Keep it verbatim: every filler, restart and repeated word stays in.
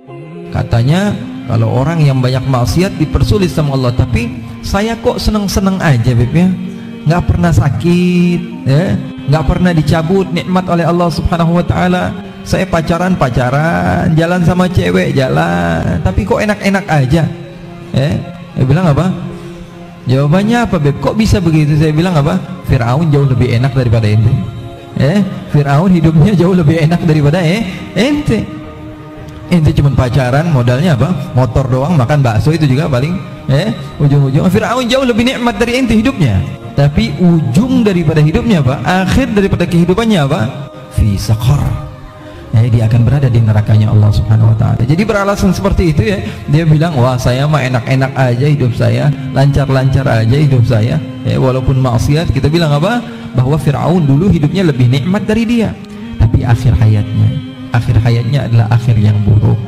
Katanya kalau orang yang banyak maksiat dipersulit sama Allah, tapi saya kok seneng-seneng aja Beb ya, nggak pernah sakit ya, nggak pernah dicabut nikmat oleh Allah Subhanahu Wa Taala. Saya pacaran pacaran, jalan sama cewek jalan, tapi kok enak-enak aja ya. Saya bilang apa? Jawabannya apa Beb? Kok bisa begitu? Saya bilang apa? Fir'aun jauh lebih enak daripada ente. Eh, Fir'aun hidupnya jauh lebih enak daripada eh ente. Ente cuma pacaran, modalnya apa? Motor doang, makan bakso itu juga paling eh ujung-ujung. Fir'aun jauh lebih nikmat dari ente hidupnya, tapi ujung daripada hidupnya apa? Akhir daripada kehidupannya apa? Fi saqar. Eh, dia akan berada di nerakanya Allah Subhanahu Wa Taala. Jadi beralasan seperti itu ya, dia bilang wah saya mah enak-enak aja hidup saya, lancar-lancar aja hidup saya. Eh, walaupun maksiat, kita bilang apa? Bahwa Fir'aun dulu hidupnya lebih nikmat dari dia, tapi akhir hayatnya akhir hayatnya adalah akhir yang buruk.